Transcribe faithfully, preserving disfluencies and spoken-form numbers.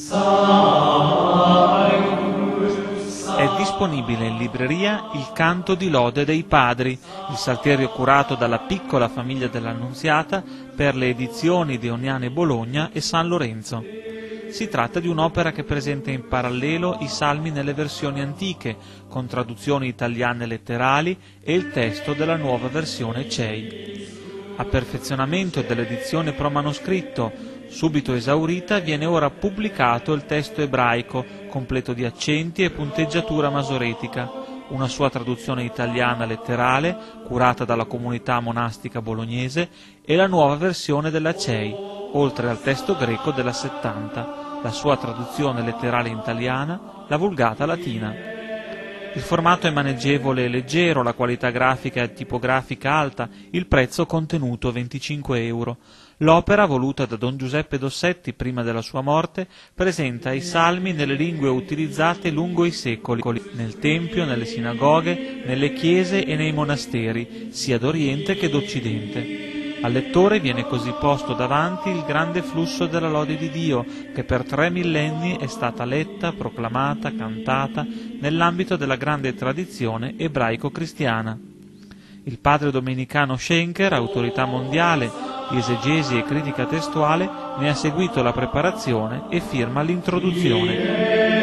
È disponibile in libreria il Canto di lode dei padri, il salterio curato dalla Piccola Famiglia dell'Annunziata per le edizioni di Oniane Bologna e San Lorenzo. Si tratta di un'opera che presenta in parallelo i salmi nelle versioni antiche, con traduzioni italiane letterali e il testo della nuova versione C E I. A perfezionamento dell'edizione pro-manoscritto, subito esaurita, viene ora pubblicato il testo ebraico, completo di accenti e punteggiatura masoretica, una sua traduzione italiana letterale, curata dalla comunità monastica bolognese, e la nuova versione della C E I, oltre al testo greco della settanta, la sua traduzione letterale italiana, la Vulgata latina. Il formato è maneggevole e leggero, la qualità grafica e tipografica alta, il prezzo contenuto venticinque euro. L'opera, voluta da Don Giuseppe Dossetti prima della sua morte, presenta i salmi nelle lingue utilizzate lungo i secoli, nel Tempio, nelle sinagoghe, nelle chiese e nei monasteri, sia d'Oriente che d'Occidente. Al lettore viene così posto davanti il grande flusso della lode di Dio, che per tre millenni è stata letta, proclamata, cantata nell'ambito della grande tradizione ebraico-cristiana. Il padre domenicano Schenker, autorità mondiale di esegesi e critica testuale, ne ha seguito la preparazione e firma l'introduzione.